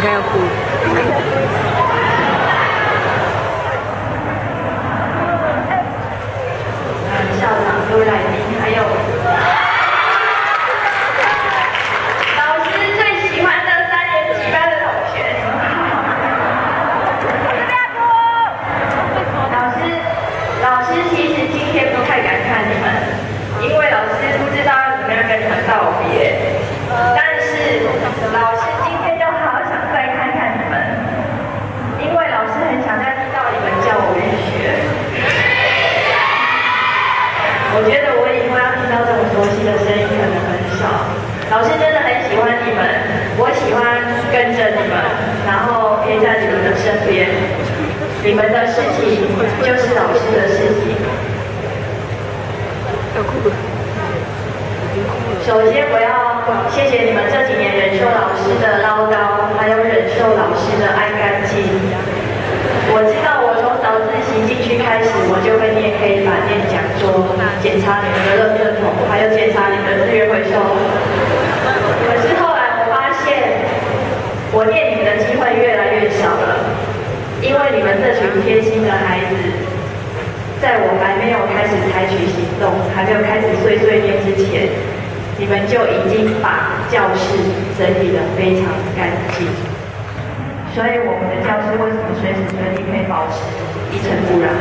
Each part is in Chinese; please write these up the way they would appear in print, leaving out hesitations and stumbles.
看要哭。 校长、各位来宾，还有老师最喜欢的3年级班的同学。老师其实今天不太敢看你们，因为老师不知道要怎么样跟你们道别。但是老师今天就好想再看看你们，因为老师很想再听到你们叫我语学。我觉得我以后要听到这种熟悉的声音可能很少。老师真的很喜欢你们，我喜欢跟着你们，然后陪在你们的身边。你们的事情就是老师的事情。 要哭了。 首先，我要谢谢你们这几年忍受老师的唠叨，还有忍受老师的爱干净。我知道，我从早自习进去开始，我就会念黑板、念讲桌、检查你们的垃圾桶，还有检查你们的资源回收。可是后来我发现，我念你们的机会越来越少了，因为你们这群贴心的孩子，在我还没有开始采取行动，还没有开始碎碎念之前，你们就已经把教室整理得非常干净。所以我们的教室为什么随时随地可以保持一尘不染？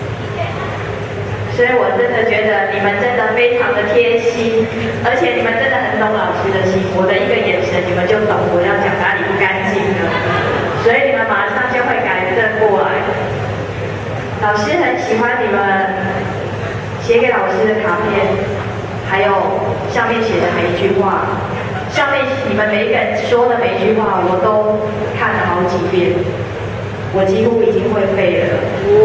所以我真的觉得你们真的非常的贴心，而且你们真的很懂老师的心。我的一个眼神，你们就懂我要讲哪里不干净了。所以你们马上就会改正过来。老师很喜欢你们写给老师的卡片，还有上面写的每一句话。上面你们每一个人说的每一句话，我都看了好几遍，我几乎已经会背了。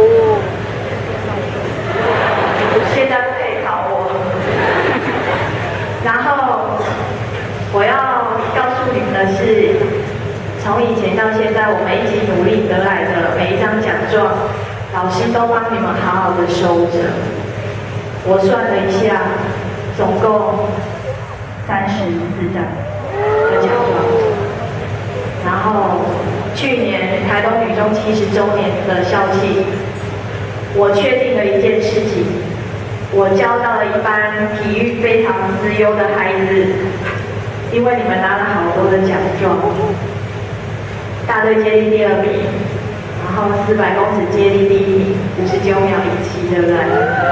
现在不可以考我。然后我要告诉你们的是，从以前到现在，我们一起努力得来的每一张奖状，老师都帮你们好好的收着。我算了一下，总共34张的奖状。然后去年台东女中70周年的校庆，我确定了一件事情，我教到了一班体育非常资优的孩子，因为你们拿了好多的奖状。大队接力第2名，然后400公尺接力第1名，59秒17，对不对？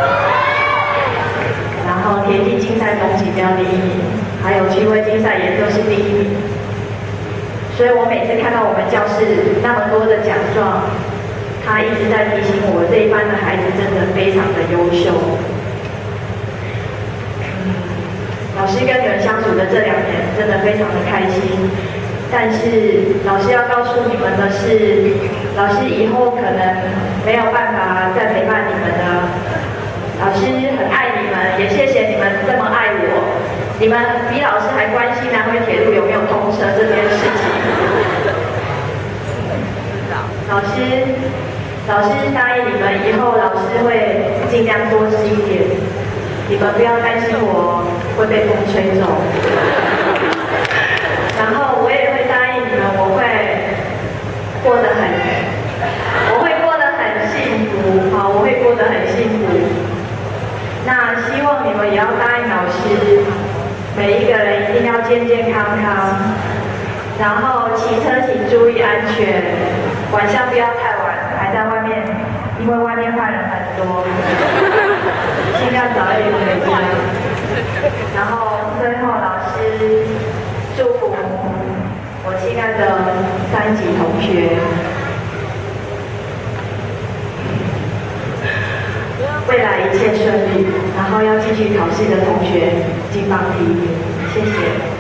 然后田径竞赛总锦标第1名，还有趣味竞赛也都是第1名。所以我每次看到我们教室那么多的奖状，他一直在提醒我，这一班的孩子真的非常的优秀。老师跟你们相处的这2年真的非常的开心。但是老师要告诉你们的是，老师以后可能没有办法再陪伴你们了。老师很爱你们，也谢谢你们这么爱我。你们比老师还关心南回铁路有没有通车这件事情。老师答应你们，以后老师会尽量多吃一点。你们不要担心我会被风吹走。然后我也会答应你们，我会过得很幸福，好，我会过得很幸福。那希望你们也要答应老师，每一个人一定要健健康康，然后骑车请注意安全，晚上不要太晚，还在外面，因为外面坏人很多，尽量早一点回家。然后最后老师祝福我亲爱的3级同学，未来一切顺利，然后要继续考试的同学金榜题名，谢谢。